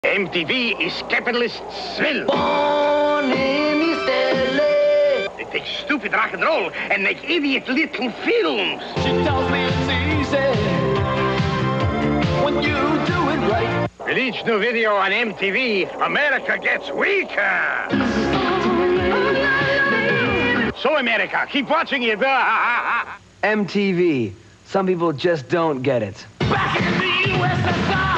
MTV is capitalist swill. Born in East LA. They take stupid rock and roll and make idiot little films. She tells me it's easy when you do it right. With each new video on MTV, America gets weaker. So, America, keep watching it. MTV. Some people just don't get it. Back in the USSR.